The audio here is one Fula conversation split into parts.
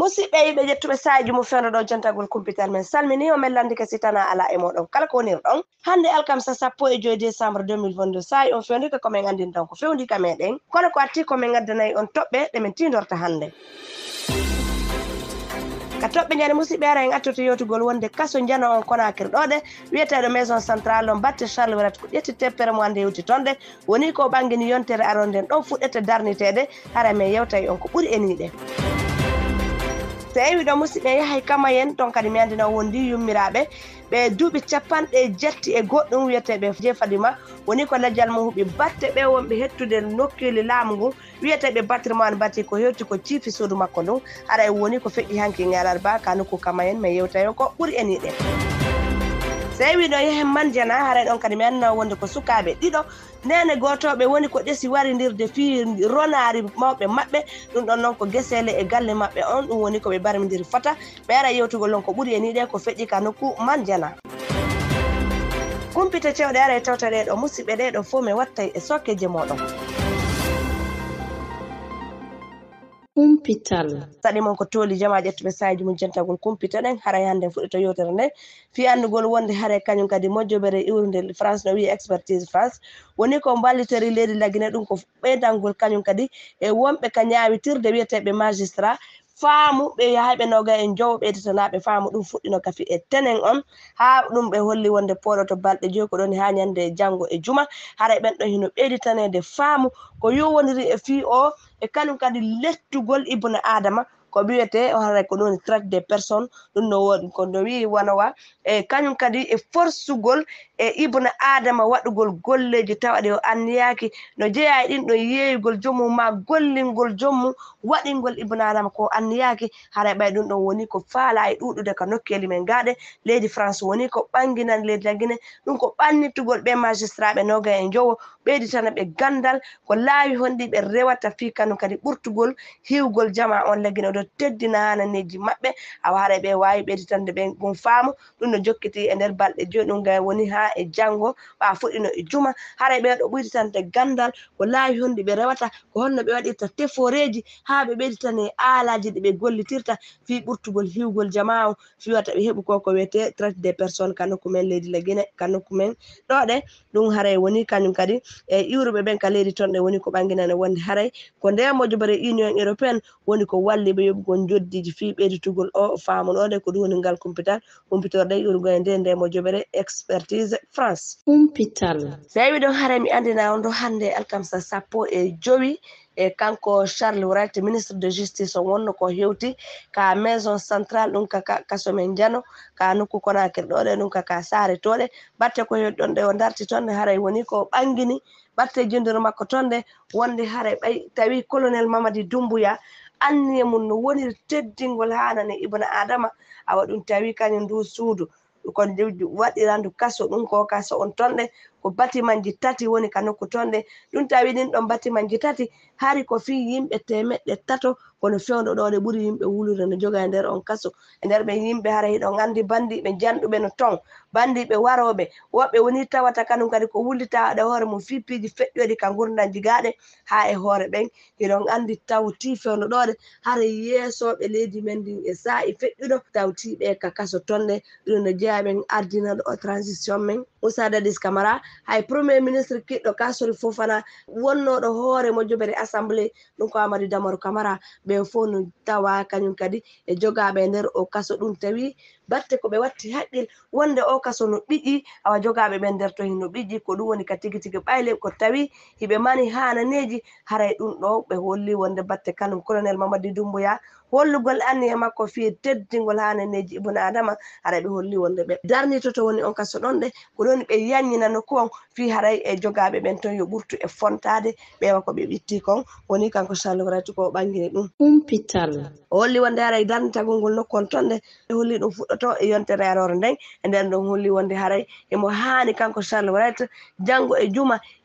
musidɓe yiɓe ƴettuɓe saaji mo fewno ɗo jantagol kumpital men salmini o mellandi ka sitana ala e moɗon kala ko wonirɗon hande alkamisa 15 décembre 2022 saaji on fewndika komin andintan ko fewndika meɗen kono ko atti komin gaddanayi on toɓɓe ɗe min tindorta hande ka toɓɓe ñande musidɓe ara en attoto yewtugol wonde kaso jano on Conakry ɗoɗe wiyeteɗo maison centrale on batte Charles Wirat ko ƴetti teppere mo hande yewti tonɗe woni ko ɓangguini yontere aronden ɗon fuɗɗete darnitede hara men yewtayi on ko ɓuuri eniɗe so ewi ɗo musidɓe yahay kamayen ton kadi mi andina wondi yummiraɓe ɓe duuɓi 70 goɗɗum wiyeteɓe je Fadima woni ko lajjal mum huuɓi batte ɓe wonɓe hettude nokkeli laamu ngu wiyeteɓe patrimoine batti ko hewti ko ciifi suudu makko ndun haɗa woni ko feƴƴi hanki ngalarba ka nokku kamayen mi yewtayo ko ɓuuri eniɗe so ewi ɗo yahen mandiana haray ɗon kadi mi andina wonde ko sukaɓe ɗiɗo nene gotoɓe woni ko ƴesi waridirde fi ronari mawɓe maɓɓe ɗum ɗon noon ko guesele e galle maɓɓe on ɗum woni koɓe barimdiri fota ɓe ara yewtugol on ko ɓuuri eniɗe ko feƴƴi ka nokku mandiana kumpita cewɗe ara e tawta ɗeɗo musidɓe ɗeɗo fof mi wattay e sokkeje moɗon kumpital saɗi mon ko tooli jama ƴettuɓe saji mum jentagol kumpita ɗen haray hande fuɗɗito yewtere nde fi andugol wonde haare kañum kadi moƴƴoɓere iwrude France no wiye expertise France woni ko ballitori leydi Laguine ɗum ko ɓeydangol kañum kadi e wonɓe ka ñawitirde wiyeteɓe magistrat faamu ɓe yahayɓe noga en jowo ɓeyditanaɓe faamu ɗum fuɗɗino kafi e tenen on ha ɗum ɓe holli wonde poɗoto balɗe joyi ko ɗon ha ñande janggo e juma haray ɓen ɗon hino ɓeyditanede faamu ko yowodiri e fi o e kañum kadi lettugol ibnu adama ko wiyete haray ko ɗon traite des personnes ɗum no wodi ko no wi wanowa e kañum kadi e forsugol e ibnu adama waɗugol golleji tawaɗe o anniyaki no jeeya e ɗin ɗo yeeygol jommum ma gollingol jommum waɗingol ibnu adama ko anniyaki haray ɓay ɗum ɗon woni ko faala e ɗuɗude ka nokkeli men gaɗe leydi France woni ko ɓanginan leydi Laguine ɗum ko ɓannitugol ɓe magistrat ɓe noga en jowo ɓeyditana ɓe gandal ko laawi honɗi ɓe rewata fi kañum kadi ɓurtugol hiwgol jama on Laguine oɗo teddina hananeji maɓɓe awa haray ɓe wawi ɓeyditande ɓe gon faamu ɗum no jokkiti e nder balɗe joyi ɗum ga woni ha e janggo ɓa fuɗɗino e juma haray ɓe ɗo ɓeyditante gandal ko laawi honɗi ɓe rewata ko honno ɓe waɗirta teforeji ha ɓe ɓeyditane aalaji ɗi ɓe gollitirta fi ɓurtugol hiwgol jama o fiwata ɓe heeɓi ko wiyete traite des personnes ka nokku men leydi Laguine ka nokku men ɗoɗe ɗum haray woni kañum kadi e iwruɓe ɓen ka leydi toon ɗe woni ko ɓanginane wonde haray ko nde moƴƴobere union européenne woni ko walli ɓe yoɓugol joddiji fi ɓeyditugol o faamu ɗoɗe ko ɗum woni ngal kumpitorde iwrugo e nde moƴƴobere expertise France kumpital so wi ɗon haray mi andina on ɗo hande alkamisa 15 e kanko Charles Wirat ministre de justice on wonno ko hewti ka maison centrale ɗum ka kaso men jano ka nokku Conakry ɗoɗe ɗum ka saare toɗe batte ko hewti ɗon ɗe o darti tonde haray woni ko ɓangini batte jindiro makko tonde wonde haray ɓay tawi colonel Mamadi Doumbouya anniye mum no woni teddingol hanane ibnu adama awa ɗum tawi kañum ndu suudu ko waɗirandu kaso ɗum ko kaso on tonɗe ko batimanji 3 woni ka nokku tonɗe ɗum tawi ɗin ɗon batimanji 3 hari ko fi yimɓe 300 kono fewndo ɗo ɗe ɓuuri yimɓe wulude no joga e nder on kaso e nder ɓe yimɓe haray ɗon andi bandiɓe janɗuɓe no ton bandiɓe waroɓe woɓɓe woni tawata kañum kadi ko wullita waɗa hoore mum fippiji feƴƴoɗi ka gurdam jigaɗe ha e hoore ɓen hiɗon andi tawti fewndo ɗoɗe haara yeesoɓe leydi men ndin e sa'i feƴƴuɗo tawtiɓe ka kaso tonɗe ɗum no jeeyaɓen ardinaɗo o transition men Moussa Dadis Camara hay premier ministre kiɗɗo Kassory Fofana wonnoɗo hoore moƴƴobere assemblée ɗum ko Amadou Damarou Camara ɓe fof no tawa kañum kadi e jogaɓe nder o kaso ɗum tawi batte ko ɓe watti haqqil wonde o kaso no ɓiƴƴi awa jogaɓe ɓe nder to hino ɓiƴƴi ko ɗum woni ka tigi tigi ɓayle ko tawi hiɓe mani hananeji haray ɗum ɗo ɓe holli wonde batte kanum colonel Mamadi Doumbouya hollugol anni e makko fi teddingol hananeji ibnu adama haray ɓe holli wonde ɓe darnitoto woni on kaso ɗon ɗe ko ɗon ɓe yanyina nokku on fi haray e jogaɓe ɓen ton yo ɓurtu e fontade ɓewa ko ɓe ɓitti kon woni kanko Charles Wirat ko ɓangini ɗum kumpital o holli wonde haray darnitagol ngol nokku on tonɗe ɓe holli ɗum fuɗɗoto e yontere arore nden e nden ɗon holli wonde haray emo hani kanko Charles Wirat janggo e juma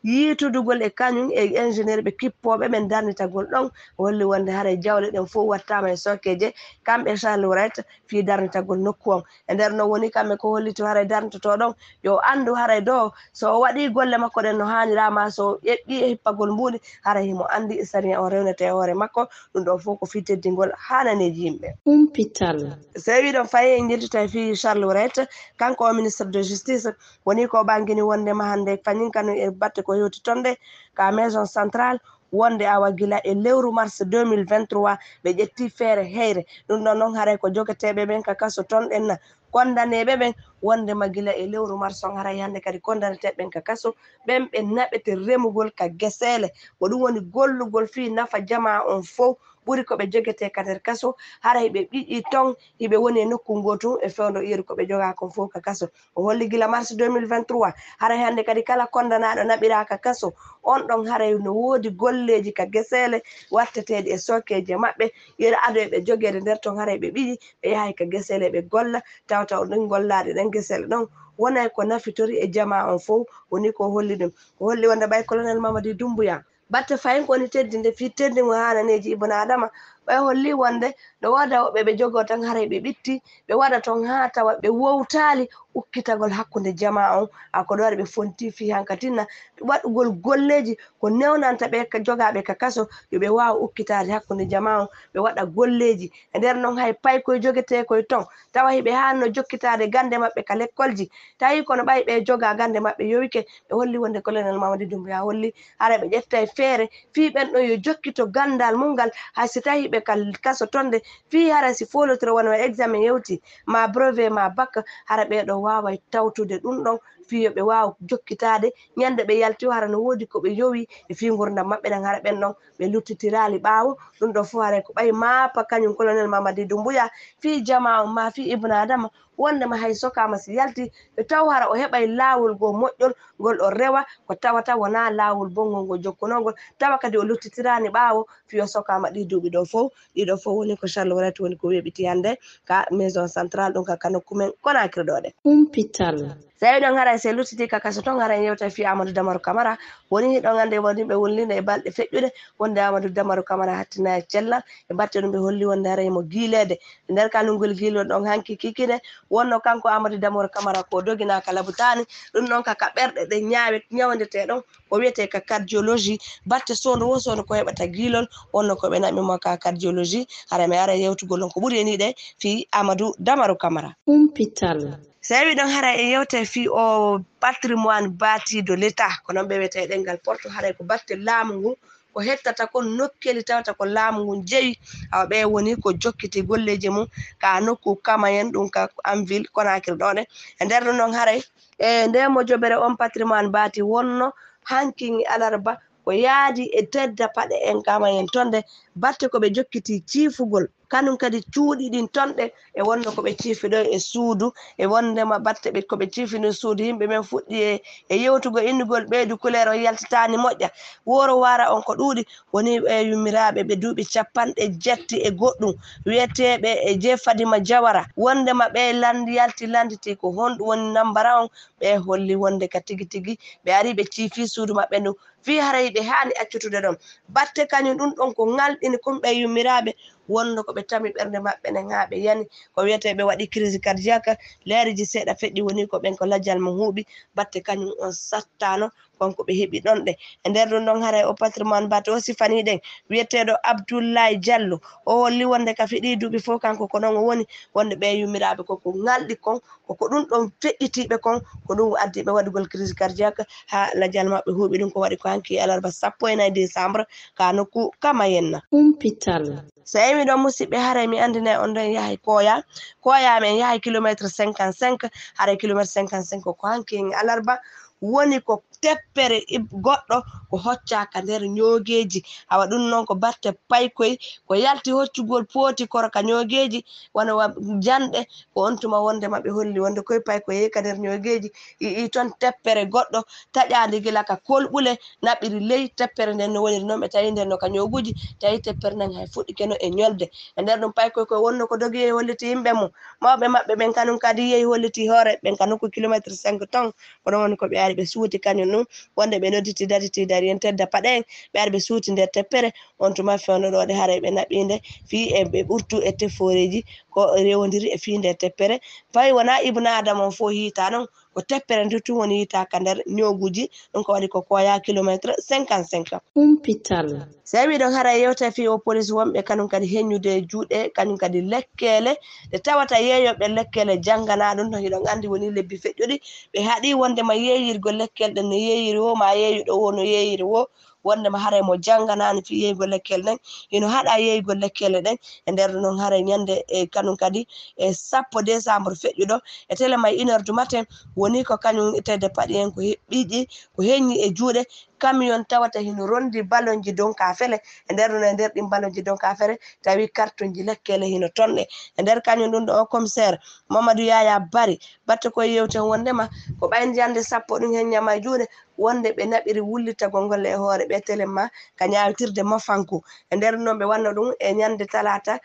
yiitudugol e kañum e ingénieur ɓe kippoɓe ɓen darnitagol ɗon holli wonde haray jawle ɗen fof wattama e sokkeje kamɓe Charles Wright fi darnitagol nokku on e nder no woni kamɓe ko hollito haray darnitoto ɗon yo andu haray do so o waɗi golle makko ɗen no hanirama so ƴeɓɓi e hippagol mbuɗi haray himo andi sariya on rewnete e hoore makko ɗum ɗo fof ko fi teddingol hananeji yimɓe Humpital. so wi ɗon fayi en jettita fi Charles Wright kanko o ministre de justice woni ko ɓangini wondema hande fañin kanu e batte ko hewti tonde ka maison centrale wonde awa gila e lewru mars 2023 ɓe ƴetti feere heyre ɗum ɗon noon haray ko jogeteɓe ɓen ka kaso ton ɗenna kondaneɓe ɓen wondema gila e lewru mars on haray hande kadi kondaneteɓe ɓen ka kaso ɓen ɓe naɓete remugol ka guesele ko ɗum woni gollugol fi nafa jama on fof ɓuri koɓe jogete ka nder kaso haray ɓe ɓiƴi ton hiɓe woni e nokku gotum e fewdo iri koɓe joga kon fof ka kaso o holli gila mars 2023 haray hande kadi kala kondanaɗo naɓiraka kaso on ɗon haray no woodi golleji ka guesele watteteɗi e sokkeje maɓɓe ira ado ɓe jogede nder ton haray ɓe ɓiƴi ɓe yahay ka guesele ɓe golla tawta ɗon gollaɗe ɗen guesele ɗon wonay ko nafitori e jama on fof woni ko holli ɗum ko holli wonde ɓay colonel Mamadou Doumbouya batte fayin koni teddinde fi teddingo hananeji ibn adama ɓay holli wonde no woda woɓɓe ɓe jogo tan haray ɓe ɓitti ɓe waɗa ton ha tawa ɓe wowtali ukkitagol hakkude jama on ako ɗo waɗi ɓe fonti fi hankatinna waɗugol golleji ko newnanta ɓe jogaɓe ka kaso yoɓe wawa ukkitade hakkude jama on ɓe waɗa golleji e nder noon hay pay koye jogete koye ton tawa hiɓe hanno jokkitade gande maɓɓe ka l'école tawi kono ɓay ɓe joga gande maɓɓe yowike ɓe holli wonde colonel Mamadou Doumbouya holli haray ɓe ƴetta feere fi ɓen ɗo yo jokkito gandal mum ngal hay si tawi ɓe kaso tonde fi haray si folotiro wona examen yewti ma brevet ma bac hara ɓeɗo wawa tawtude ɗum ɗon fi ɓe wawa jokkitade ñande ɓe yalti hara no woodi ko ɓe yowi e fi gurdam maɓɓe ɗen hara ɓen ɗon ɓe luttitirali ɓaawo ɗum ɗo fu haray ko ɓay mapa kañum colonel Mamadou Doumbouya fi jama on ma fi ibn adama wondema hay sokama si yalti ɓe taw hara o heɓay lawol go moƴƴol ngol o rewa ko tawata wona lawol bongol ngol jokkunogol tawa kadi o luttitirani ɓaawo fi o sokama ɗi duuɓi ɗo fof ɗiɗo fof woni ko Charles Wright woni ko weɓiti hande ka maison centrale ɗum ka kanokkumen Conakry ɗo ɗe Humpital. sawi ɗon haray se luttiti ka kaso ton haray yewta fi Amadou Damarou Camara woni ɗon ande woni ɓe wollino e balɗe feƴƴude wonde Amadou Damarou Camara hattina e cellal e batte ɗum ɓe holli wonde haray mo giilede nder kanungol giilode ɗon hanki kikine wonno kanko Amadou Damarou Camara ko dogina ka labutani ɗum ɗon kaka ɓerɗe ɗe ñawdete ɗon ko wiyete ka cardiologie batte sondu wo sondu ko heɓata giilol wonno ko ɓe naɓimo ka cardiologie haray mi ara yewtugol on ko ɓuuri e ni ɗe fi Amadou Damarou Camara Humpital. sawi ɗon haray e yewte fi o patrimoine bâti de l'état ko noon ɓe wiyete ɗengal porto haray ko batte laamu ngu ko hettata kon nokkeli tawata ko laamu ngu jeewi awa ɓe woni ko jokkiti golleji mum ka nokku Kamayen ɗum ka Anville Conakry ɗo ɗe e nder ɗum noon haray e nde mo jobere on patrimoine bâti wonno hanki alarba ko yaadi e tedda paɗe en Kamayen tonde batte ko ɓe jokkiti ciifugol kanum kadi cuuɗi ɗin tonɗe e wonno ko ɓe ciifi ɗo e suudu e wondema batte ɓe ko ɓe ciifino suudu yimɓe men fuɗɗi e yewtugo innugol ɓeydu couleur on yaltitani moƴƴa woro wara on ko ɗuuɗi woni yummiraɓe ɓe duuɓi 70 e goɗɗum wiyeteɓe e je Fadima Diawara wondema ɓe yaltiti ko honɗum woni nambara on ɓe holli wonde ka tigi tigi ɓe ari ɓe ciifi suudu maɓɓe ndu fi haray ɓe hani accutude ɗon batte kañum ɗum ɗon ko ngalɗini kumɓe yummiraɓe wonno ko ɓe tami ɓernde maɓɓe nen ha ɓe yani ko wiyete ɓe waɗi crise cardiaque leereji seeɗa feƴƴi woni ko ɓen ko lajjal mo huuɓi batte kañum on sattano konko ɓe heeɓi ɗon ɗe e nder ɗum ɗon haray o patrimoine batte o sifani ɗen wiyeteɗo Abdoulaye Diallo o holli wonde ka fiɗi duuɓi fof kanko ko ɗon o woni wonde ɓe yummiraɓe koko ngalɗi kon koko ɗum ɗon feƴƴitiɓe kon ko ɗum addi ɓe waɗugol crise cardiaque ha lajjal maɓɓe huuɓi ɗum ko waɗi ko hanki alarba 14 décembre ka nokku Kamayenna Humpital. so emi ɗon musidɓe haray mi andina on ɗon yahay koya men yahay kilométre 55 haray kilométre 55 ko hanki alarba woni ko teppere goɗɗo ko hoccaka nder ñoogeji awa ɗum noon ko batte paykoy ko yalti hoccugol pooti koroka ñoogeji wona janɗe ko on tuma wonde maɓe holli wonde koye payko yeeka nder ñoogeji i toon teppere goɗɗo taƴadi gila ka kolɓule naɓiri ley teppere nden no woniri noon ɓe tawi nder no ka ñooguji tawi teppere nden hay fuɗɗike no e ñolde e nder ɗum paykoy koye wonno ko dogi yehi holliti yimɓe mum mawɓe maɓɓe ɓen kanum kadi yehi holliti hoore ɓen ka nokku kilométre 5 ton ko ɗon woni ko ɓe ari ɓe suuti kañum kañum ɗum wonde ɓe nodditi daditi dari en tedda paɗe en ɓe ar ɓe suuti nder teppere on tuma fewnoɗode haara ɓe naɓinde fi e ɓe ɓurtu e teforeji ko rewodiri e fi nder teppere fayi wona ibna adama on fo hiita non ko teppere ndu tun woni yitaka nder ñoguji ɗum ko waɗi ko koya kilométre 55 𝗗𝗜𝗔𝗟𝗢 so wi ɗon hara yewta fi o police wonɓe kañum kadi heññude juuɗe kañum kadi lekkele ɗe tawata yeeyoɓe lekkele janngana ɗum no hiɗon andi woni lebbi feƴƴuɗi ɓe haɗi wondema yeeyirgo lekkel ɗen no yeeyiri wo ma yeeyuɗo wo no yeeyiri wo wondema haray mo janganani fi yeeygo lekkel ɗen hino haɗa yeeygo lekkele ɗen e nder noon haray ñande e kañum kadi e 10 décembre feƴƴuɗo e télé may 1 heure du matin woni ko kañum tedde paɗi en ko ɓiiƴi ko heññi e juuɗe camion tawata hino rondi ballonji donka fele e nder ɗin ballonji donka fere tawi carton ji lekkele hino tonɗe e nder kañum ɗum ɗo o commissaire Mamadou Yaya Bari batte koye yewten wondema ko ɓayde yande 10 ɗum heññama e juuɗe wonde ɓe naɓiri wullitagol ngol e hoore ɓe télé ma ka ñawitirde mafanko e nder noon ɓe wanno ɗum e ñande talata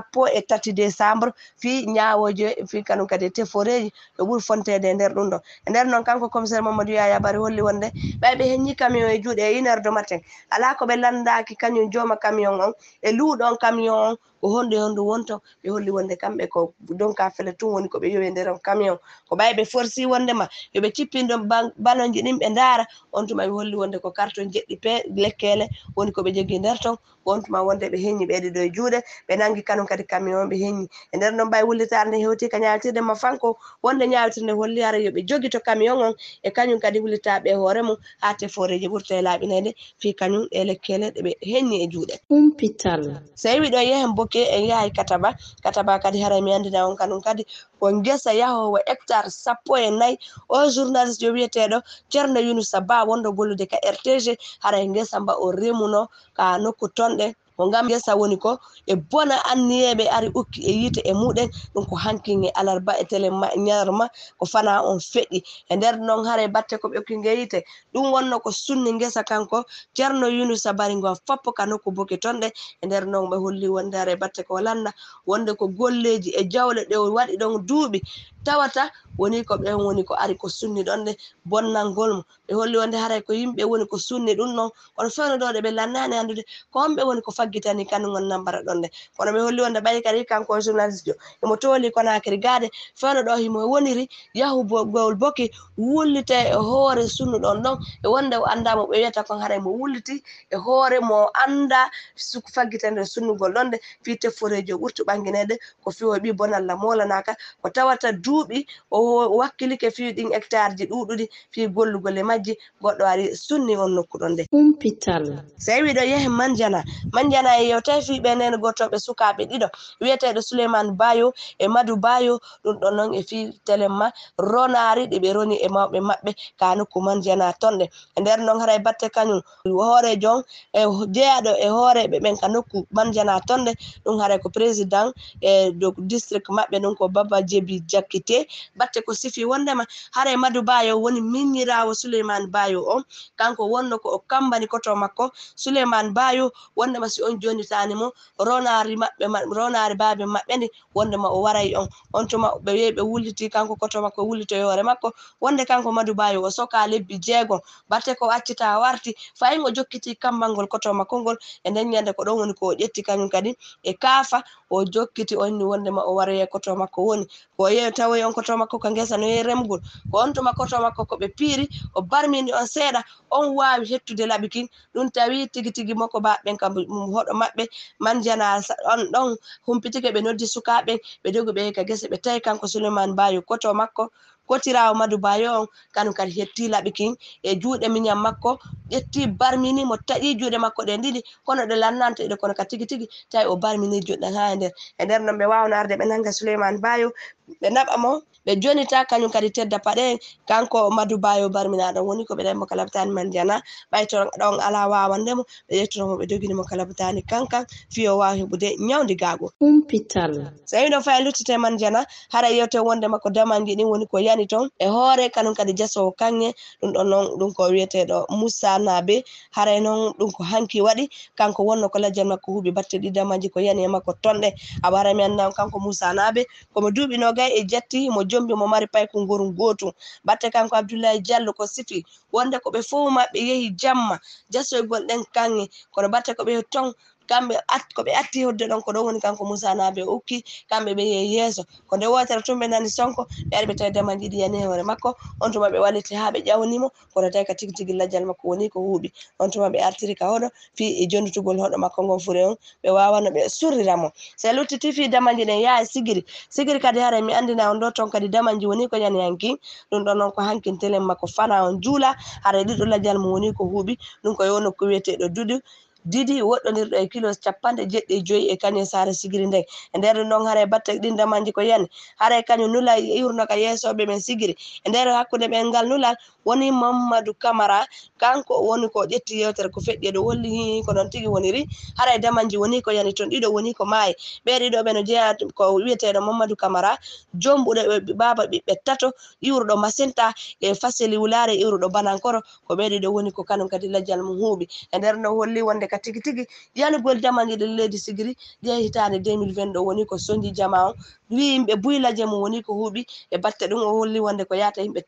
13 décembre fi ñawoje fi kañum kadi teforeji ɓe ɓuuri fontede e nder ɗum ɗo e nder noon kanko commissaire Mamadou Yaya Bari holli wonde ɓayɓe heññi camion e juuɗe e 1 heure du matin ala ko ɓe landaki kañum jooma camion on e luuɗon camion on ko honde hondu wonto ɓe holli wonde kamɓe ko donka fele tun woni ko ɓe yowi nder on camion ko ɓayɓe forsi wondema yoɓe cippinɗon ballonji ɗin ɓe ndaara on tuma ɓe holli wonde ko carton jeɗɗi lekkele woni ko ɓe jogui nder ton on tuma wonde ɓe heññi ɓeyɗe ɗo e juuɗe ɓe nangi kañum kadi camion ɓe heññi e nder noon ɓay wullitare nde hewti ka ñawitirde mafanko wonde ñawitirde holli hara yoɓe jogi to camion on e kañum kadi wullitaɓe hoore mum ha teforeji ɓurta e laaɓinede fi kañum e lekkele ɗe ɓe heññi e juuɗe 𝗗𝗜𝗔𝗟𝗢 so wi ɗo yehen bokke en yahay kataba kadi haray mi andina on kañum kadi ko gesa yahowo hectare 14 o journaliste jo wiyeteɗo ceerno Younoussa Ba wonɗo gollude ka RTG haray gesa mba o remuno ka nokku tonɗe ko ngam gesa woni ko e bona anniyeɓe ari ukki e yiite e muɗen ɗum ko hankin e alarba e télé ñarma ko fana on feƴƴi e nder noon haray batte ko ɓe ukki nge yiite ɗum wonno ko sunni gesa kanko ceerno Younoussa Bari ngo foppo ka nokku boke tonɗe e nder noon ɓe holli wonde haray batte ko landa wonde ko golleji e jawle ɗe waɗi ɗon duuɓi tawata woni ko ɓen woni ko ari ko sunni ɗonde bonnalngol mo ɓe holli wonde haray ko yimɓe woni ko sunni ɗum ɗon kono fewnoɗoɗe ɓe lannani andude ko homɓe woni ko faggitani kañum on nambara ɗonde kono ɓe holli wonde ɓayi kadi kanko journaliste jo emo tooli Conakry gaade fewnoɗo himo woniri yahugol boki wullite e hoore sunnuɗon ɗon e wonde o andamo ɓe wiyata kon haray mo wulliti e hoore mo anda suko faggitande sunnugol ɗonde fi teforeji o ɓurtu ɓanginede ko fi o ɓi bonalla molanaka ko tawata duuɓi o wakkilike fi ɗin hectare ji ɗuɗuɗi fi gollugol e majji goɗɗo ari sunni on nokku ɗon nde 𝗗𝗜𝗔𝗟𝗢 so wi ɗo yehe mandiana e yewtay fi ɓe nene gotoɓe sukaɓe ɗiɗo wiyeteɗo Souleymane Bayo e Madou Bayo ɗum ɗon noon e fi téléma ronari ɗe ɓe roni e mawɓe maɓɓe ka nokku mandiana tonɗe e nder noon haray batte kañum hoorejo on e jeeyaɗo e hooreɓe ɓen ka nokku mandiana tonɗe ɗum haray ko président e do district maɓɓe ɗum ko Baba Djebi Diakité batte ko sifi wondema haray Madou Bayo woni miññirawo Souleymane Bayo on kanko wonno ko o kambani koto makko Souleymane Bayo wondema si on jonitani mo ronari baabe maɓɓe ndi wondema o waray on tuma ɓe wi ɓe wulliti kanko koto makko wullito e hoore makko wonde kanko Madou Bayo o soka lebbi 6 batte ko accita warti fayin o jokkiti kambal ngol koto makko ngol e nden ñande ko ɗon woni ko o ƴetti kañum kadi e kaafa o jokkiti on ni wondema o waroye koto makko woni ko yeeyo tawoy on koto makko ko ngesa no yehi remgol ko on tuma koto makko ko ɓe piiri o barmini on seeɗa on wawi hettude laaɓi kin ɗum tawi tigi tigi makko baɓɓen kam hoɗo maɓɓe mandiana on ɗon humpitike ɓe noddi sukaɓe ɓe jogi ɓe ka gese ɓe tawi kanko Souleymane Bayo koto makko kotirawo Madou Bayo on kanum kadi hetti laaɓi kin e juuɗe miñam makko ƴetti barmini mo taƴi juuɗe makko ɗe ɗiɗi kono ɗe lannanto ɗe kono ka tigi tigi tawi o barmini juɗɗen ha e nder noon ɓe wawno arde ɓe nanga Souleymane Bayo ɓe naɓa mo ɓe jonita kañum kadi tedda paɗe kanko Madou Bayo barminaɗo woni ko ɓe ɗaɓimo ka labtani mandiana ɓay to ɗon ala wawandemo ɓe ƴettunomo ɓe joguinimo ka labtani kankan fi o wawi heɓude ñawdigago 𝗗𝗜𝗔𝗟𝗢 so wi ɗo fayi luttite mandiana hara yewte wondema ko damanji ɗin woni ko yani yani ton e hoore kanum kadi jasowo kanŋe ɗum ɗon noon ɗum ko wiyeteɗo Moussa Nabe haray noon ɗum ko hanki waɗi kanko wonno ko lajjal makko huuɓi batte ɗiɗamaji ko yani e makko tonɗe abara mi anda kanko Moussa Nabe komo duuɓi nogay e jetti mo jombi mo mari payko ngorum gotum batte kanko Abdoulaye Diallo ko sifi wonde ko ɓe fof maɓɓe yehi jamma jasoygol ɗen kanŋe kono batte ko ɓe ton kamɓe ko ɓe atti hodde ɗon ko ɗon woni kanko Moussa Nabe ukki kamɓe ɓe yehi yeeso ko nde wotere tun ɓe nani sonko ɓe ari ɓe tawi damaji ɗi yani hoore makko on tuma ɓe walliti ha ɓe ƴawnimo kono tawi ka tigi tigi lajjal makko woni ko huuɓi on tuma ɓe artiri ka hoɗo fi e jondutugol hoɗo makko ngon fure on ɓe wawano ɓe surriramo se luttiti fi damaji ɗen yaa e sigiri kadi haray mi andina on ɗo ton kadi damaji woni ko yani hanki ɗum ɗon noon ko hankintelen makko fana on juula haray ɗiɗo lajjal mo woni ko huuɓi ɗum ko yewno ko wiyeteɗo Didi woɗɗodirɗo e kilos 75 e kañum saare sigiri nden e nder ɗon haray batte ɗin damanji ko yani haray kañum nula iwrno ka yeesoɓe men sigiri e nder hakkude ɓen ngal nulal woni Mamadou Camara kanko woni ko ƴetti yewtere ko feƴƴi ɗo holli ko noon tigi woniri haray damanji woni ko yani ton ɗiɗo woni ko maayi ɓe ɗiɗo ɓe no jeeya ko wiyeteɗo Mamadou Camara jomɓuɗo baba ɓiɓɓe tato iwruɗo masinta e faseli wulare iwruɗo banankoro ko ɓe ɗiɗo woni ko kanum kadi lajjal mum huuɓi e nder no holli wonde ka tigi tigi yanugol damaji ɗen leydi sigiri ɗe hitande 2020 ɗo woni ko soñji jama on wi yimɓe buylaje mum woni ko huuɓi e batte ɗum o holli wonde ko yata yimɓe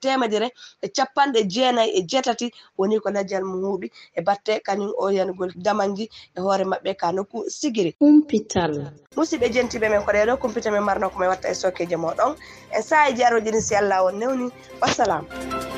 198 woni ko lajjal mum huuɓi e batte kañum o yanugol damanji e hoore maɓɓe ka nokku sigiri kumpital musidɓe jentiɓe men ko ɗeɗo kumpita men marno ko min watta e sokkeje moɗon e sahaji aroji ni si Allah on newni wassalam